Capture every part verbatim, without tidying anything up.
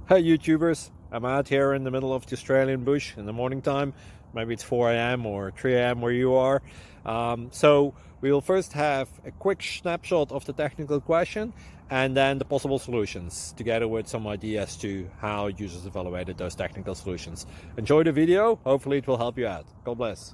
Hey YouTubers, I'm out here in the middle of the Australian bush in the morning time. Maybe it's four A M or three A M where you are. Um, so we will first have a quick snapshot of the technical question and then the possible solutions, together with some ideas to how users evaluated those technical solutions. Enjoy the video, hopefully it will help you out. God bless.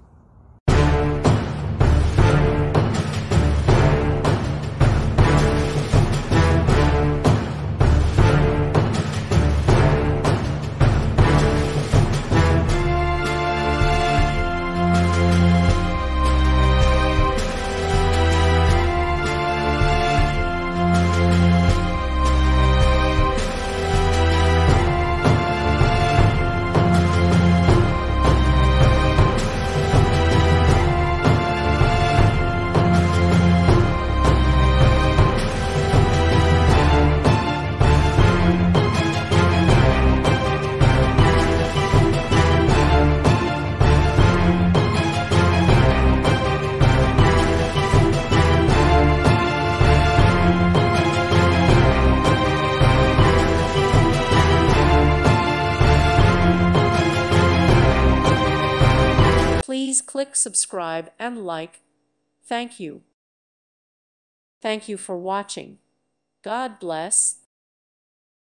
Please click subscribe and like. Thank you. Thank you for watching. God bless.